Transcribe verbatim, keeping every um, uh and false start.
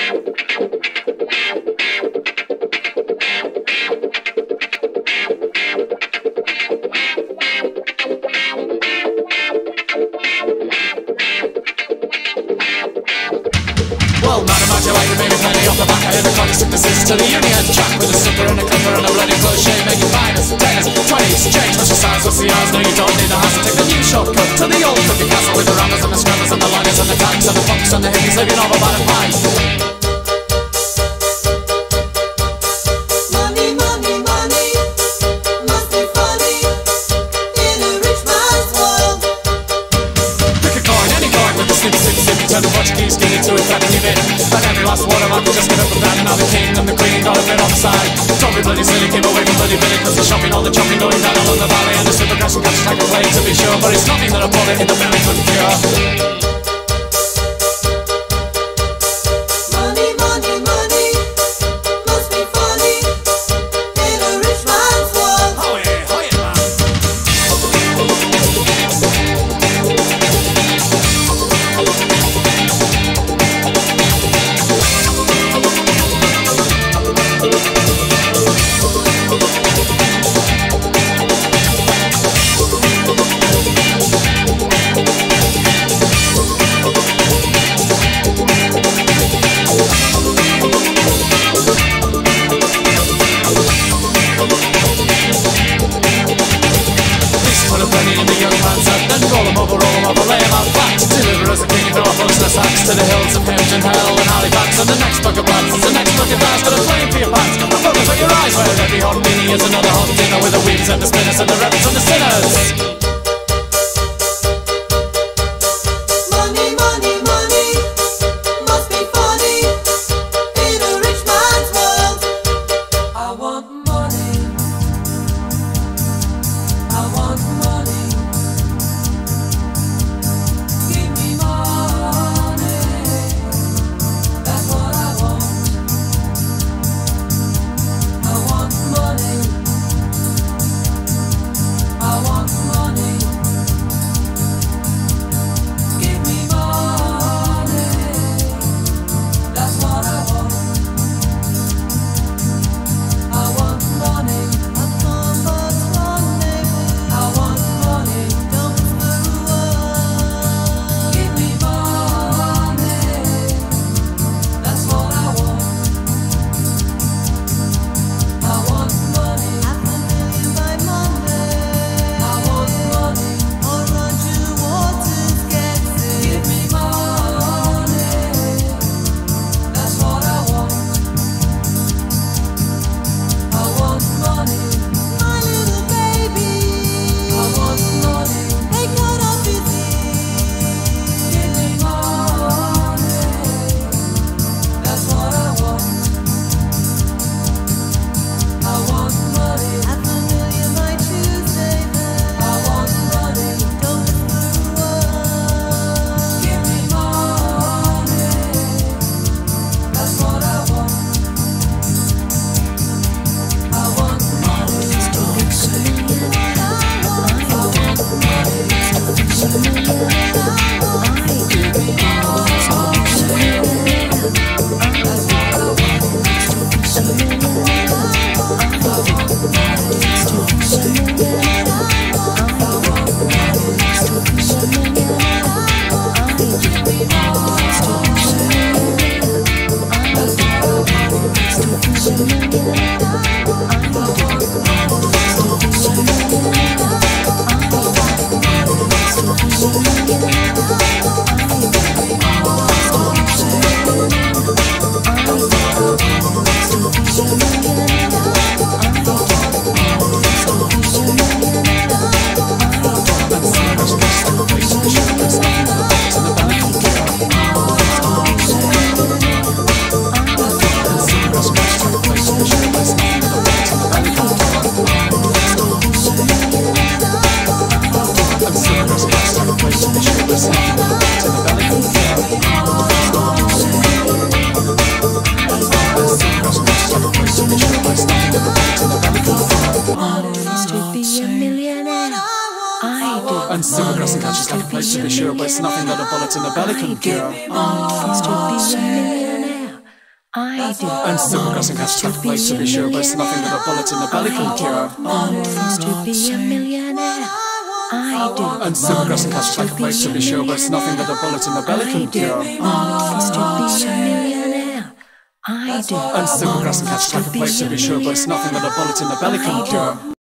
To the Union Jack with a slipper and a clipper and a bloody cliche. Making finest, tennis, twenties, change. What's your size, what's the odds? No, you don't need a house to take the new shortcut to the old cookie castle with the rounders and the scrubbers and the liners and the tanks and the punks and the hippies living over by the pines. Turn the Portuguese, give it to it, crack leave it. Like every last one of them, just get up and down. And now the king and the queen got a bit on the side. Don't be bloody silly, keep away from bloody Billy, cause the shopping, all the chopping going down along the valley. And the super crash and catches like a plane to be sure. But it's nothing that a bullet in the belly couldn't cure. To the hills of Hinge and Hell and Halifax. And the next bucket blast, the next bucket blast. Got a flame for your pants, a focus for your eyes. Where every hot meanie is another hot dinner with the weeds and the spinners and the rebels and the sinners. And Supergrass and Catches like a place to be sure, but it's nothing that a bullet in the belly can cure. Only to be a millionaire. I do. And silver crossing has to place to be sure, but it's nothing that a bullet in the belly can cure. Wants to be a millionaire. I do. And silver crossing has to place to be sure, but it's nothing that a bullet in the belly can cure. Wants to be a millionaire. I do. And silver crossing has to place to be sure, but it's nothing that a bullet in the belly can cure.